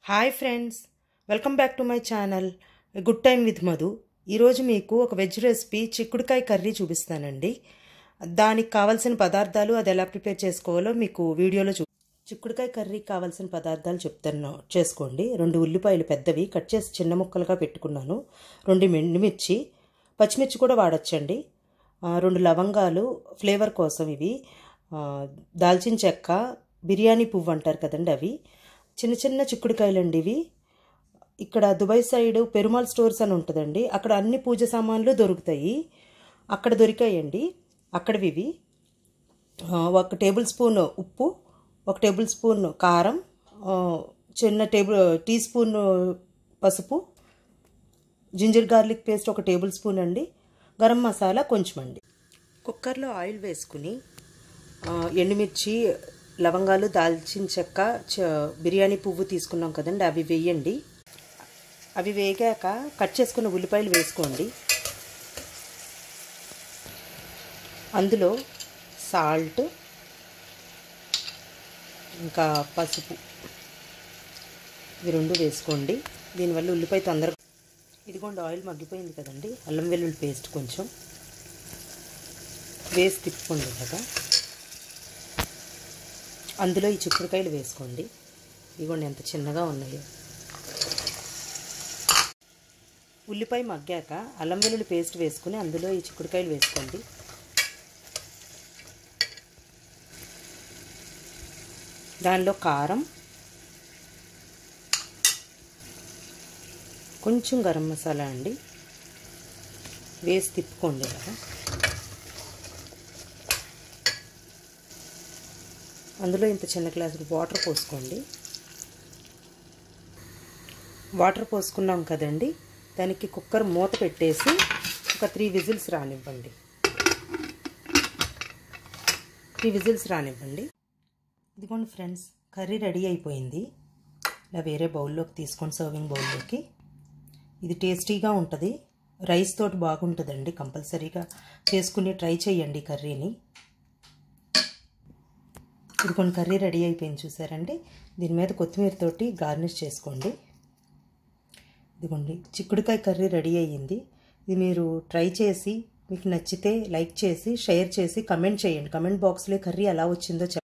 Hi friends, welcome back to my channel good time with Madhu. ఈరోజు మీకు ఒక veg recipe చిక్కుడుకాయ కర్రీ చూపిస్తానండి. దానికి కావాల్సిన పదార్థాలు, అది ఎలా ప్రిపేర్ చేసుకోవాలో మీకు వీడియోలో చిక్కుడుకాయ కర్రీకి కావాల్సిన పదార్థాలు చెప్తాను, చేసుకోండి. 2 ఉల్లిపాయలు పెద్దవి కట్ చేసి చిన్న ముక్కలుగా పెట్టుకున్నాను. 2 ఎండుమిర్చి, పచ్చిమిర్చి కూడా వాడచ్చండి. 2 లవంగాలు ఫ్లేవర్ కోసం, ఇవి దాల్చిన చెక్క, బిర్యానీ పువ్వు అంటారు కదండి, అవి చిన్న చిన్న చిక్కుడుకాయలు అండి. ఇవి ఇక్కడ దుబాయ్ సైడ్ పెరుమాల్ స్టోర్స్ అని ఉంటుందండి, అక్కడ అన్ని పూజ సామాన్లు దొరుకుతాయి. అక్కడ దొరికాయండి, అక్కడవి ఇవి. 1 టేబుల్ స్పూన్ ఉప్పు, 1 టేబుల్ స్పూన్ కారం, చిన్న టీ స్పూన్ పసుపు, ginger garlic paste 1 tablespoon అండి, గరం మసాలా కొంచెం అండి. కుక్కర్లో ఆయిల్ వేసుకుని ఎండుమిర్చి, లవంగాలు, దాల్చిన చెక్క, బిర్యానీ పువ్వు తీసుకున్నాం కదండి, అవి వేయండి. అవి వేగాక కట్ చేసుకున్న ఉల్లిపాయలు వేసుకోండి. అందులో సాల్ట్, ఇంకా పసుపు, ఇవి 2 వేసుకోండి. దీనివల్ల ఉల్లిపాయ తొందరగా, ఇదిగోండి ఆయిల్ మగ్గిపోయింది కదండి. అల్లం వెల్లుల్లి పేస్ట్ కొంచెం వేసి తిప్పుకోండి కదా. అందులో ఈ చిక్కుడుకాయలు వేసుకోండి. ఇదిగోండి ఎంత చిన్నగా ఉన్నాయో. ఉల్లిపాయ మగ్గాక అల్లం వెల్లుల్లి పేస్ట్ వేసుకుని అందులో ఈ చిక్కుడుకాయలు వేసుకోండి. దానిలో కారం, కొంచెం గరం మసాలా అండి వేసి తిప్పుకోండి కదా. అందులో ఇంత చిన్న గ్లాసు వాటర్ పోసుకోండి. వాటర్ పోసుకున్నాం కదండి, దానికి కుక్కర్ మూత పెట్టేసి ఒక 3 విజిల్స్ రానివ్వండి. 3 విజిల్స్ రానివ్వండి. ఇదిగోండి ఫ్రెండ్స్, కర్రీ రెడీ అయిపోయింది. ఇలా వేరే బౌల్లోకి తీసుకొని, సర్వింగ్ బౌల్లోకి. ఇది టేస్టీగా ఉంటుంది, రైస్ తోటి బాగుంటుందండి. కంపల్సరీగా చేసుకుని ట్రై చేయండి కర్రీని. ఇదిగోండి కర్రీ రెడీ అయిపోయింది, చూసారండి. దీని మీద కొత్తిమీర తోటి గార్నిష్ చేసుకోండి. ఇదిగోండి చిక్కుడుకాయ కర్రీ రెడీ అయ్యింది. ఇది మీరు ట్రై చేసి మీకు నచ్చితే లైక్ చేసి, షేర్ చేసి, కమెంట్ చేయండి. కమెంట్ బాక్స్లో కర్రీ ఎలా వచ్చిందో